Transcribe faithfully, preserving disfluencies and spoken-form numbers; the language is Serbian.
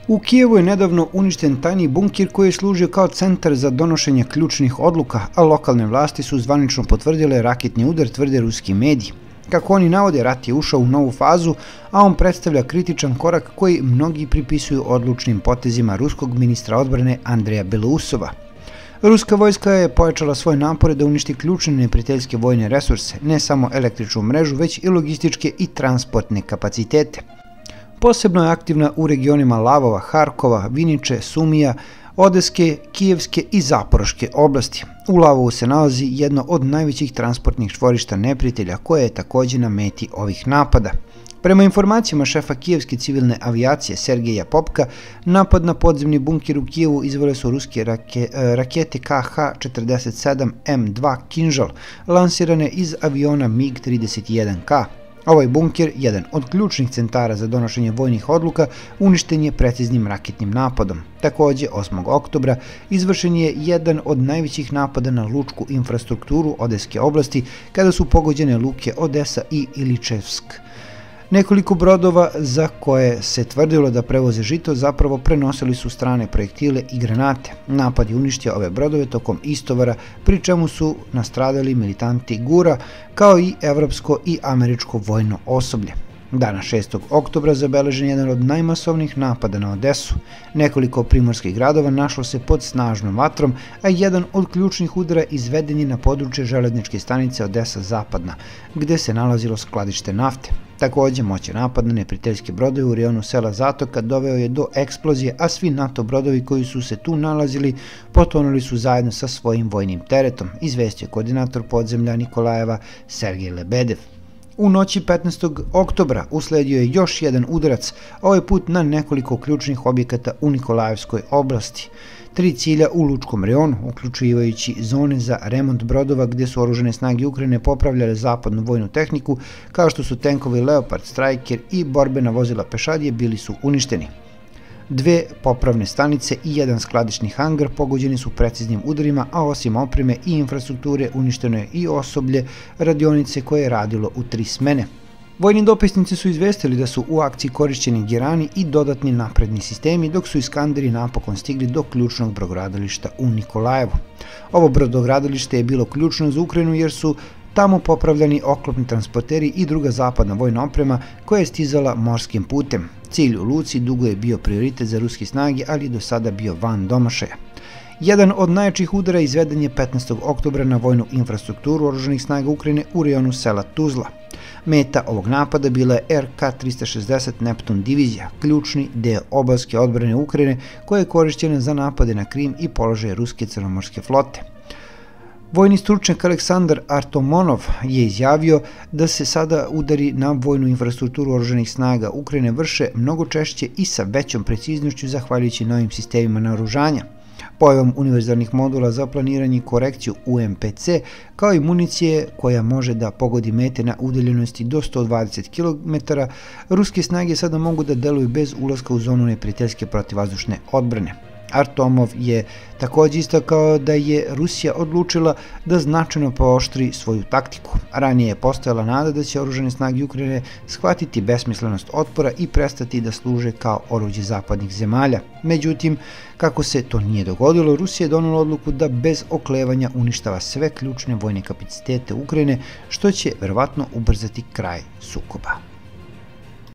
U Kijevu je nedavno uništen tajni bunkir koji je služio kao centar za donošenje ključnih odluka, a lokalne vlasti su zvanično potvrdile raketni udar, tvrde ruski mediji. Kako oni navode, rat je ušao u novu fazu, a on predstavlja kritičan korak koji mnogi pripisuju odlučnim potezima ruskog ministra odbrane Andreja Belousova. Ruska vojska je pojačala svoje napore da uništi ključne neprijateljske vojne resurse, ne samo električnu mrežu, već i logističke i transportne kapacitete. Posebno je aktivna u regionima Lavova, Harkova, Viniče, Sumija, Odeske, Kijevske i Zaporoške oblasti. U Lavovu se nalazi jedno od najvećih transportnih čvorišta neprijatelja koje je također na meti ovih napada. Prema informacijama šefa kijevske civilne avijacije Sergeja Popka, napad na podzemni bunkir u Kijevu izvele su ruske rake, rakete Ka Ha četrdeset sedam M dva Kinžal, lansirane iz aviona MiG trideset jedan Ka. Ovaj bunker, jedan od ključnih centara za donošenje vojnih odluka, uništen je preciznim raketnim napadom. Također, osmog oktobra izvršen je jedan od najvećih napada na lučku infrastrukturu Odeske oblasti, kada su pogođene luke Odesa i Iličevsk. Nekoliko brodova za koje se tvrdilo da prevoze žito zapravo prenosili su strane projektile i granate. Napad je uništio ove brodove tokom istovara, pri čemu su nastradali militanti Gura, kao i evropsko i američko vojno osoblje. Dana šestog oktobra zabeležen jedan od najmasovnijih napada na Odesu. Nekoliko primorskih gradova našlo se pod snažnom vatrom, a jedan od ključnih udara izveden je na područje železničke stanice Odesa Zapadna, gde se nalazilo skladište nafte. Također, moćan napad na neprijateljske brodove u rejonu sela Zatoka doveo je do eksplozije, a svi NATO brodovi koji su se tu nalazili potonuli su zajedno sa svojim vojnim teretom, izvestio koordinator podzemlja Nikolajeva Sergej Lebedev. U noći petnaestog oktobra usledio je još jedan udarac, ovaj put na nekoliko ključnih objekata u Nikolajevskoj oblasti. Tri cilja u lučkom rejonu, uključujući zone za remont brodova gdje su oružane snage Ukrajine popravljale zapadnu vojnu tehniku, kao što su tenkovi Leopard, Striker i borbena vozila pešadije, bili su uništeni. Dve popravne stanice i jedan skladišni hangar pogođeni su preciznim udarima, a osim opreme i infrastrukture uništeno je i osoblje radionice koje je radilo u tri smene. Vojni dopisnici su izvestili da su u akciji korišćeni Gerani i dodatni napredni sistemi, dok su Iskanderi napokon stigli do ključnog brodogradilišta u Nikolajevu. Ovo brodogradilište je bilo ključno za Ukrajinu jer su tamo popravljani oklopni transporteri i druga zapadna vojna oprema koja je stizala morskim putem. Cilj u luci dugo je bio prioritet za ruske snage, ali je do sada bio van domašaja. Jedan od najjačih udara izveden je petnaestog oktobra na vojnu infrastrukturu oružanih snaga Ukrajine u rejonu sela Tuzla. Meta ovog napada bila je R K tristo šezdeset Neptun divizija, ključni deo obalske odbrane Ukrajine koja je korišćena za napade na Krim i položaje ruske crnomorske flote. Vojni stručnjak Aleksandar Artomonov je izjavio da se sada udari na vojnu infrastrukturu oružanih snaga Ukrajine vrše mnogo češće i sa većom preciznošću zahvaljujući novim sistemima naoružanja. Pojavom univerzalnih modula za planiranje i korekciju U M P C, kao i municije koja može da pogodi mete na udaljenosti do sto dvadeset kilometara, ruske snage sada mogu da deluju bez ulaska u zonu neprijateljske protivvazdušne odbrane. Artomov je također istakao da je Rusija odlučila da značajno pooštri svoju taktiku. Ranije je postojala nada da će oružane snage Ukrajine shvatiti besmislenost otpora i prestati da služe kao oruđe zapadnih zemalja. Međutim, kako se to nije dogodilo, Rusija je donela odluku da bez oklevanja uništava sve ključne vojne kapacitete Ukrajine, što će verovatno ubrzati kraj sukoba.